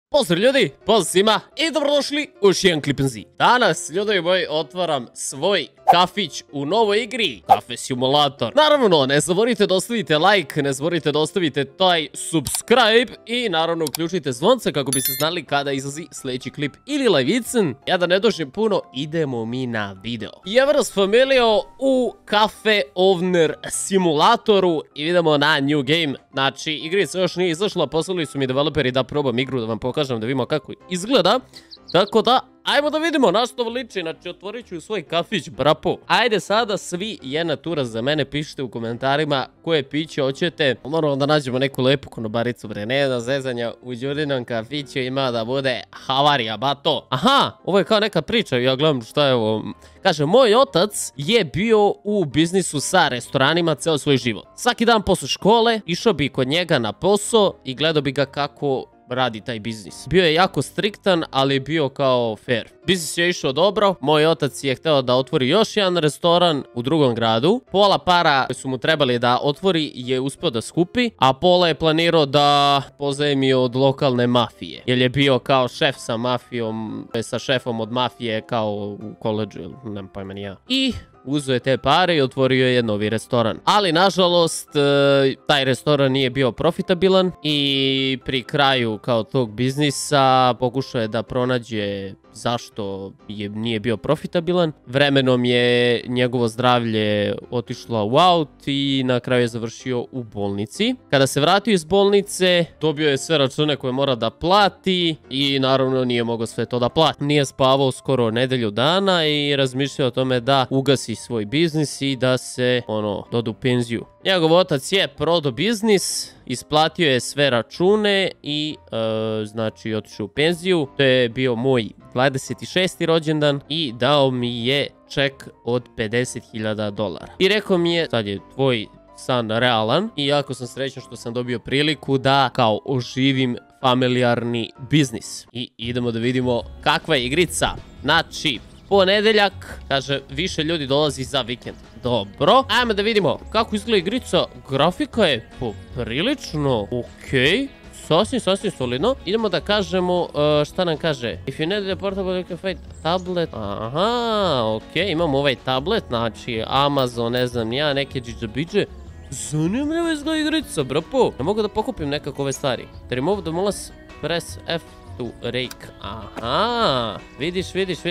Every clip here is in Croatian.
Pozdrav ljudi, pozdrav svima i dobrodošli u još jedan Clip and Z. Danas, ljudi moji, otvaram svoj kafić u novoj igri, Cafe Simulator. Naravno, ne zaboravite da ostavite like, ne zaboravite da ostavite taj subscribe i naravno uključite zvonce kako biste znali kada izlazi sljedeći klip ili live-icen. Ja da ne dužim puno, idemo mi na video. Evo nas familijo u Cafe Owner Simulatoru i vidimo na New Game. Znači, igrica još nije izašla, poslali su mi developeri da probam igru, da vam pokažem da vidimo kako izgleda. Tako da, ajmo da vidimo na što liči, znači otvorit ću svoj kafić, brapo. Ajde sada svi jedna tura za mene, pišite u komentarima koje piće hoćete. Moramo da nađemo neku lepu konobaricu, bre, ne da zezanja u Đurinom kafiću ima da bude havarija, bato. Aha, ovo je kao neka priča, ja gledam šta je ovo. Kaže, moj otac je bio u biznisu sa restoranima ceo svoj život. Svaki dan posle škole išao bi kod njega na posao i gledao bi ga kako radi taj biznis. Bio je jako striktan, ali je bio kao fair. Biznis je išao dobro, moj otac je hteo da otvori još jedan restoran u drugom gradu. Pola para koje su mu trebali da otvori je uspio da skupi, a pola je planirao da pozajmi od lokalne mafije. Jer je bio kao šef sa mafijom, sa šefom od mafije kao u koledžu, nemam pojma ni ja. I uzeo je te pare i otvorio je novi restoran. Ali, nažalost, taj restoran nije bio profitabilan i pri kraju kao tog biznisa pokušao je da pronađe zašto nije bio profitabilan. Vremenom je njegovo zdravlje otišlo u aut i na kraju je završio u bolnici. Kada se vratio iz bolnice, dobio je sve račune koje mora da plati i naravno nije mogao sve to da plati. Nije spavao skoro nedelju dana i razmišljao o tome da ugasi svoj biznis i da se, doda u penziju. Njegov otac je prodao biznis, isplatio je sve račune i, znači, otišao u penziju. To je bio moj 26. rođendan i dao mi je ček od $50.000. I rekao mi je, sad je tvoj san realan i jako sam srećan što sam dobio priliku da kao oživim familijarni biznis. I idemo da vidimo kakva je igrica. Znači, ponedeljak, kaže, više ljudi dolazi za vikend. Dobro, ajmo da vidimo kako izgleda igrica. Grafika je poprilično okej. Sasvim solidno. Idemo da kažemo, šta nam kaže? If you need a portable, you can find tablet. Aha, okej, imamo ovaj tablet, znači Amazon, ne znam ja, neke džidžabidže. Zanimljiva izgleda igrica, brapo. Ne mogu da pokupim nekako ove stvari. To remove the mouse, press F to rake. Aha, vidiš.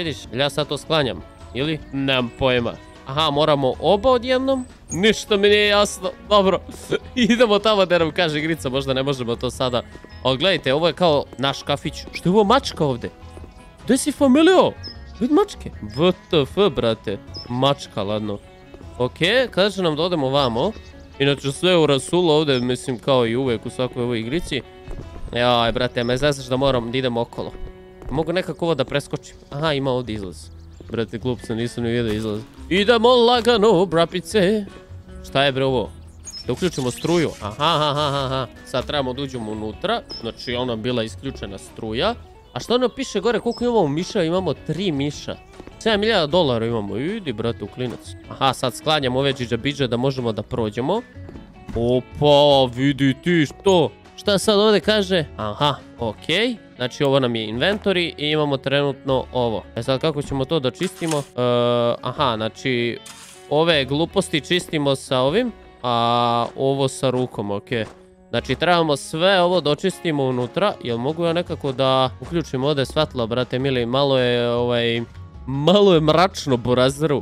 Ja sad to sklanjam, ili? Nemam pojma. Aha, moramo oba odjednom? Ništa mi nije jasno. Dobro, idemo tamo da nam kaže igrica, možda ne možemo to sada. Ali gledajte, ovo je kao naš kafić. Što je ovo mačka ovde? Gde si familijo? Vid mačke. WTF, brate. Mačka, ladno. Okej, kada će nam da odemo vamo? Inače sve u rasulu ovde, mislim kao i uvek u svakoj ovoj igrici. Jaj, brate, me znaš da moram da idem okolo. Mogu nekako ovo da preskočim. Aha, ima ovdje izlaz. Brate, glup sam, nisam ni vidio izlaz. Idemo lagano, brapice. Šta je bre ovo? Da uključimo struju. Aha. Sad trebamo da uđemo unutra. Znači, ona bila isključena struja. A što ono piše gore? Koliko imamo miša? Imamo 3 miša. $7.000 imamo. Idi, brate, u klinac. Aha, sad sklanjamo ove džidžabidže da možemo da prođemo. Opa, vidi ti što? Šta sad ovdje kaže? Aha, okej. Znači, ovo nam je inventory i imamo trenutno ovo. Sad kako ćemo to da čistimo? Aha, znači, ove gluposti čistimo sa ovim, a ovo sa rukom, okej. Znači, trebamo sve ovo da očistimo unutra. Jel mogu ja nekako da uključim ovdje svetlo, brate mili? Malo je mračno, burazeru.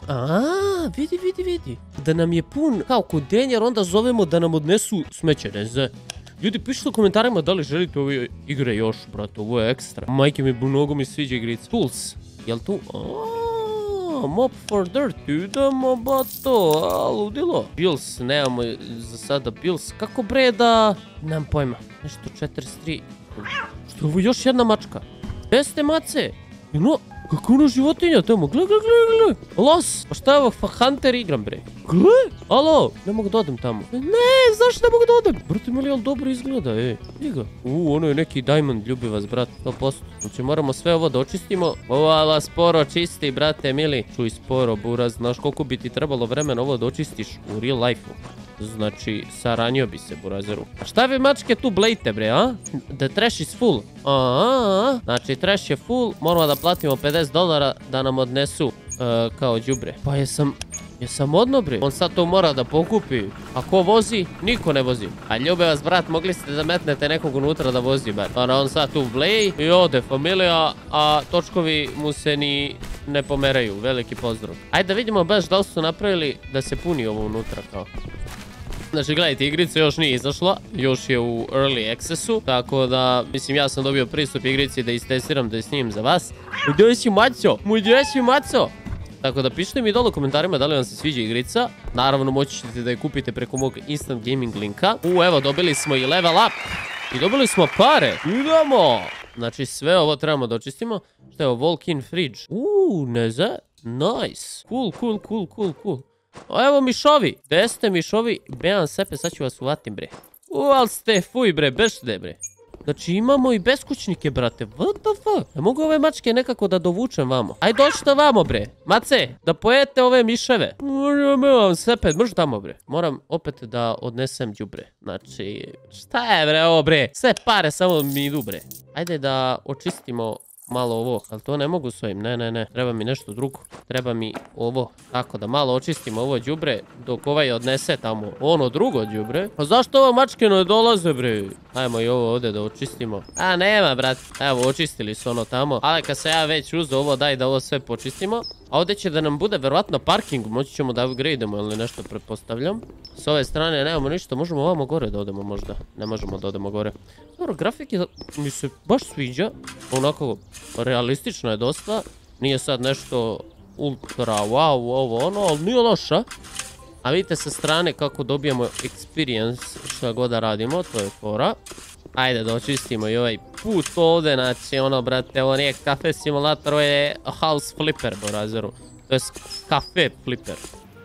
Vidi. Da nam je pun kao kudenjer, onda zovemo da nam odnesu smeće, ne znam. Ljudi, pišite u komentarima da li želite ove igre još, brate, ovo je ekstra. Majke mi, mnogo mi sviđa igrica. Tools, jel tu? Mop for dirt, idemo bato, ludilo. Bills, nemamo za sada bills. Kako bre da... Nemam pojma, nešto 43. Što je ovo još jedna mačka? Gde ste mace? Kako ono životinja tamo? Gle. Los, pa šta je ovo? Hunter igram, bre. Gle, alo, ne mogu da odem tamo. Ne, zašto ne mogu da odem? Brate, mili, ali dobro izgleda, vidi ga. Ono je neki diamond, ljubi vas, brat, 100%. Znači, moramo sve ovo da očistimo. Ovala, sporo čisti, brate, mili. Čuj, sporo, buraz, znaš koliko bi ti trebalo vremena ovo da očistiš u real life-u. Znači, saranio bi se, burazeru. A šta vi mačke tu blejte, bre, a? The trash is full. Znači, trash je full. Moramo da platimo $50 da nam odnesu kao đubre. Pa jesam odno, bre. On sad to mora da pokupi. A ko vozi? Niko ne vozi. A ljube vas, brat, mogli ste da metnete nekog unutra da vozi, bar. On sad tu vleji i ode familija, a točkovi mu se ni ne pomeraju. Veliki pozdrav. Ajde da vidimo baš da li su napravili da se puni ovo unutra kao. Znači, gledajte, igrica još nije izašla, još je u early accessu, tako da, mislim, ja sam dobio pristup igrici da istestiram, da je snimim za vas. Gdje si maco? Tako da pišite mi dole u komentarima da li vam se sviđa igrica. Naravno, moći ćete da je kupite preko mog Instant Gaming linka. Evo, dobili smo i level up. I dobili smo pare. Idemo! Znači, sve ovo trebamo da očistimo. Što je ovo? Walk-in fridge. Neza. Nice. Cool. Evo mišovi. Gde ste mišovi? Bejan sepe, sad ću vas uvatim, bre. Ali ste fuj, bre, bešde, bre. Znači imamo i beskućnike, brate. What the fuck? Ne mogu ove mačke nekako da dovučem vamo. Aj dođite vamo, bre. Mace, da pojete ove miševe. Bejan sepe, mrš tamo, bre. Moram opet da odnesem đubre. Znači, šta je, bre, ovo, bre? Sve pare samo mi idu, bre. Ajde da očistimo malo ovo, ali to ne mogu s ovim, ne, treba mi nešto drugo, treba mi ovo, tako da malo očistimo ovo đubre, dok ovaj odnese tamo ono drugo đubre. A zašto ovo mačke ne dolaze, bre? Ajmo i ovo ovdje da očistimo. A nema, brat, evo, očistili su ono tamo, ali kad se ja već uzeo ovo, daj da ovo sve počistimo. A ovdje će da nam bude verovatno parking, moći ćemo da upgradeamo ili nešto, pretpostavljam. S ove strane nemamo ništa, možemo ovamo gore da odemo možda. Ne možemo da odemo gore. Dobro, grafik mi se baš sviđa, onako realistično je dosta. Nije sad nešto ultra wow, ovo ono, ali nije loša. A vidite sa strane kako dobijemo experience što god da radimo, to je fora. Ajde da očistimo i ovaj put ovdje, znači ono, brate, ovo nije kafe simulator, ovo je house flipper, borazeru. To je kafe flipper.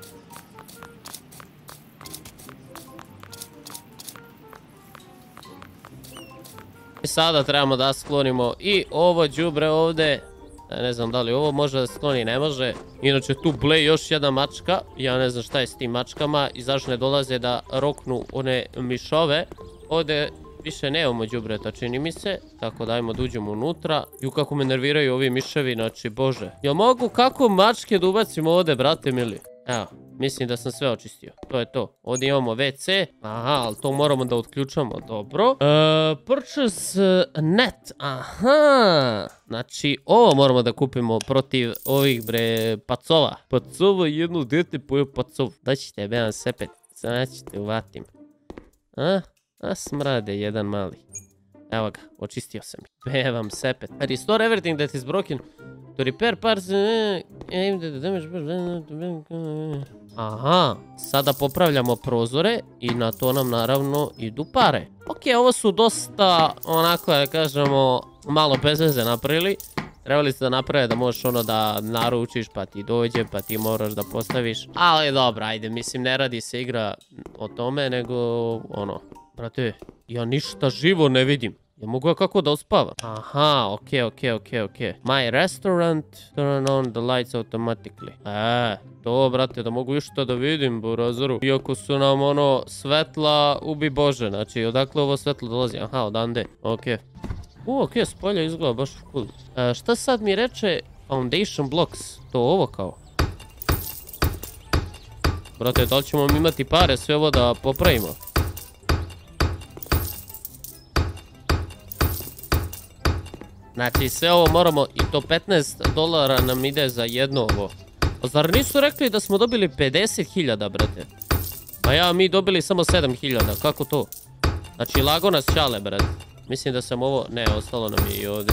I sada trebamo da sklonimo i ovo đubre ovdje. Ne znam da li ovo može da skloni, ne može. Inače tu bleji još jedna mačka. Ja ne znam šta je s tim mačkama i zašto ne dolaze da roknu one mišove. Ovdje više nemamo đubreta, čini mi se. Tako da ajmo da uđemo unutra. Ju kako me nerviraju ovi miševi, znači bože. Jel mogu kako mačke da ubacimo ovdje, brate mili? Evo, mislim da sam sve očistio. To je to. Ovdje imamo WC. Aha, ali to moramo da otključamo. Dobro. Purchase net. Aha. Znači, ovo moramo da kupimo protiv ovih, bre, pacova. Pacova, jedno dete pojeo pacov. Da ćete, bejan sepet. Sad ćete uvatim. A smrade, jedan mali. Evo ga, očistio sam ih. Bevam sepet. Restore everything that is broken. To repair parts. Aha, sada popravljamo prozore i na to nam naravno idu pare. Ok, ovo su dosta, onako da kažemo, malo bez veze napravili. Trebali ste da naprave da možeš ono da naručiš pa ti dođe pa ti moraš da postaviš. Ali dobro, ajde, mislim ne radi se igra o tome nego ono. Brate, ja ništa živo ne vidim. Ja mogu ja kako da uspavam? Aha, ok. My restaurant, turn on the lights automatically. To, brate, da mogu išta da vidim, burazeru. Iako su nam ono svetla, ubi bože. Znači, odakle ovo svetlo dolazi? Aha, odande. Ok. Ok, spolja izgleda baš cool. Šta sad mi reče foundation blocks? To ovo kao? Brate, da li ćemo mi imati pare sve ovo da popravimo? Znači sve ovo moramo, i to $15 nam ide za jedno ovo. Zar nisu rekli da smo dobili 50.000, brate? Pa mi dobili samo 7.000, kako to? Znači lago nas čale, brate. Mislim da sam ovo, ne, ostalo nam je i ovdje.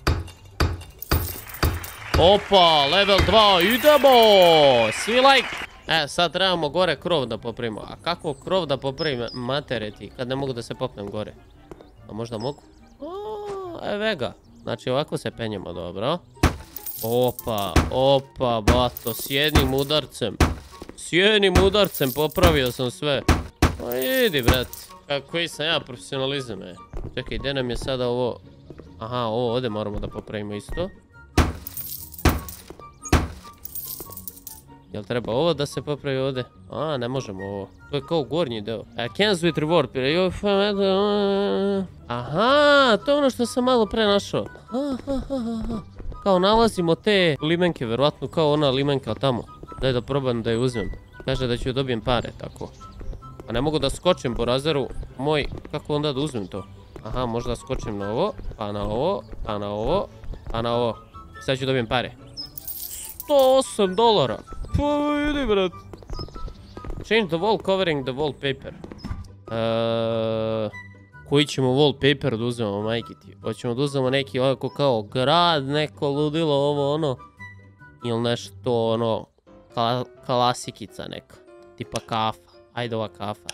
Opa, level 2, idemo! Svi like! Sad trebamo gore krov da popravimo. A kako krov da popravim, matere ti, kad ne mogu da se popnem gore? A možda mogu? Evo. Znači ovako se penjemo, dobro. Opa, bato, s jednim udarcem popravio sam sve. Pa idi, brat. Koji sam ja profesionalizam, Čekaj, gdje nam je sada ovo? Aha, ovo ovdje moramo da popravimo isto. Jel treba ovo da se popravi ovdje? A, ne možemo ovo. To je kao gornji deo. Cans with reward. Aha, to je ono što sam malo pre našao. Kao nalazimo te limenke, verovatno kao ona limenka tamo. Daj da probam da je uzmem. Kaže da ću dobijem pare, tako. A ne mogu da skočim po razeru. Moj, kako onda da uzmem to? Aha, možda skočim na ovo, pa na ovo, pa na ovo, pa na ovo. Sad ću dobijem pare. $108. Pa vidi, brat. Change the wall covering the wallpaper. Koji ćemo wallpaper da uzmemo, majke ti? Hoćemo da uzmemo neki ovako kao grad, neko ludilo, ovo ono. Ili nešto ono, klasikica neka. Tipa kafa. Ajde ova kafa.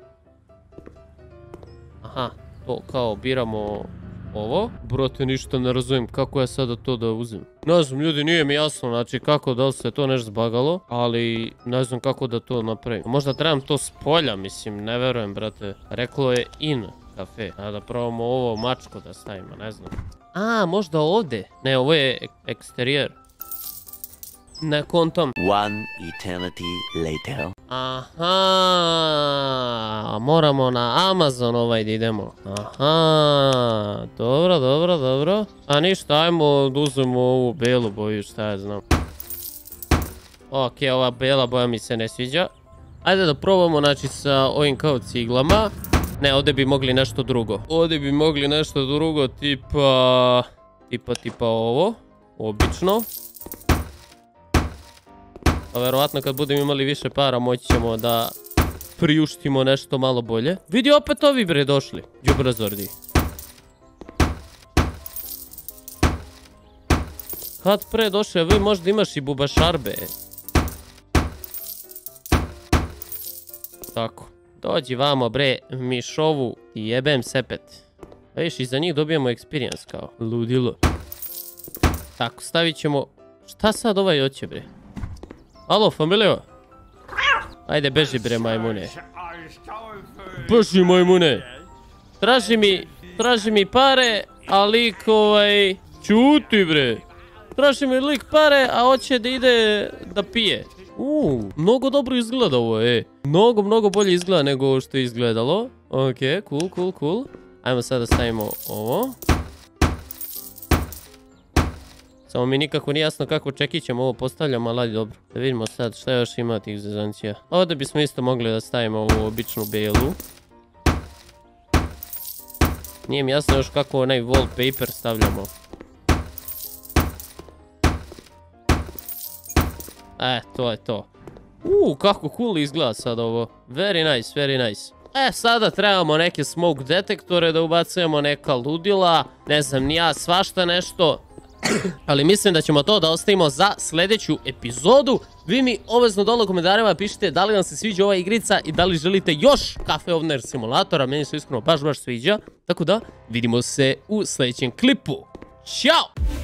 Aha, to kao biramo ovo. Brate, ništa ne razumijem kako ja sada to da uzmem. Ne znam, ljudi, nije mi jasno, znači kako da li se to nešto zbagalo, ali ne znam kako da to napravim. Možda trebam to s polja, mislim, ne verujem, brate. Reklo je in kafe. A da probamo ovo mačko da stavimo, ne znam. A, možda ovdje. Ne, ovo je eksterijer. Ne kontam. One eternity later. Aha, moramo na Amazon ovaj da idemo. Aha, dobro, dobro, dobro. A ništa, ajmo da uzmemo ovu belu boju, šta ja znam. Ok, ova bela boja mi se ne sviđa. Ajde da probamo, znači, sa ovim kao ciglama. Ne, ovdje bi mogli nešto drugo. Ovdje bi mogli nešto drugo, tipa ovo. Obično. A verovatno kad budemo imali više para moći ćemo da priuštimo nešto malo bolje. Vidi, opet ovi bre došli. Đubrazordi. Kad pre došli, vi možda imaš i bubašarbe. Tako. Dođi vamo bre, mišovu i jebem sepet. Viš, iza njih dobijemo experience kao. Ludilo. Tako, stavit ćemo... Šta sad ovaj hoće bre? Alo, familijo? Ajde, beži bre, majmune. Beži, majmune. Traži mi pare, a lik čuti bre. Traži mi lik pare, a hoće da ide da pije. Mnogo dobro izgleda ovo, Mnogo bolje izgleda nego što je izgledalo. Ok, cool. Ajmo sad da stavimo ovo. Samo mi nikako nije jasno kako čekićemo ovo postavljamo, ali dobro. Da vidimo sad šta još ima tih zezancija. Ovdje bismo isto mogli da stavimo ovu običnu belu. Nije mi jasno još kako onaj wallpaper stavljamo. To je to. Kako cool izgleda sad ovo. Very nice. Sada trebamo neke smoke detektore da ubacujemo, neka ludila. Ne znam, ni ja, svašta nešto. Ali mislim da ćemo to da ostavimo za sljedeću epizodu. Vi mi obavezno dole u komentarima pišite da li vam se sviđa ova igrica i da li želite još Cafe Owner simulatora. Meni se iskreno baš sviđa. Tako da, vidimo se u sljedećem klipu. Ćao!